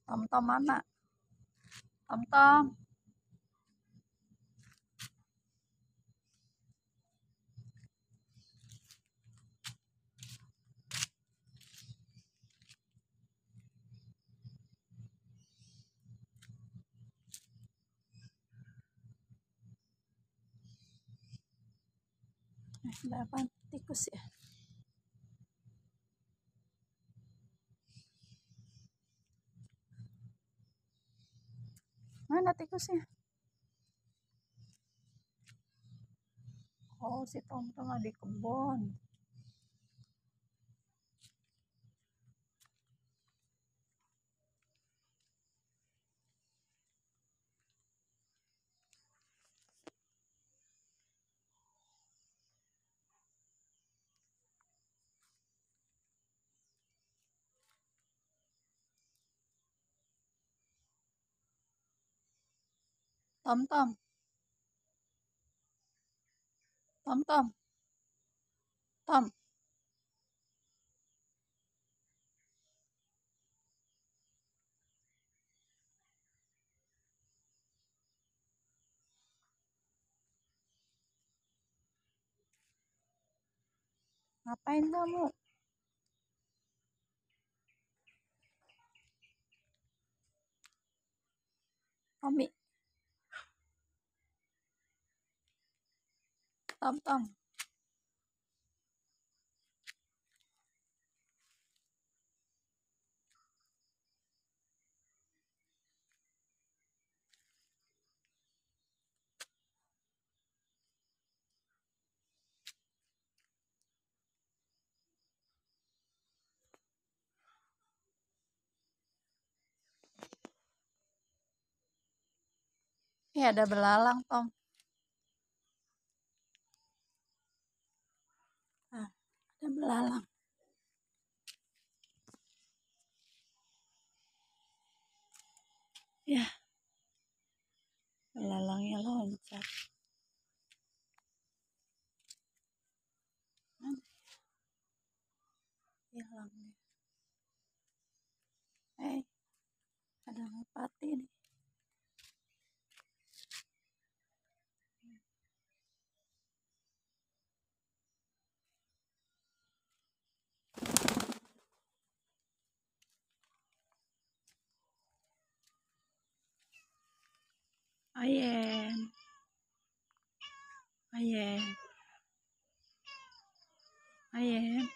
Tom-tom mana? Tom-tom. Ada apa? Tikus ya? Mana tikusnya? Oh, si Tom-tom ada di kebun. Tom-tom. Tom-tom. Tom. Ngapain kamu? Tommy. Tom-tom. Ada belalang, Tom. Ada belalang. Ya. Belalangnya loncat. Hilang dia. Ada merpati nih. Ayen. Ayen. Ayen.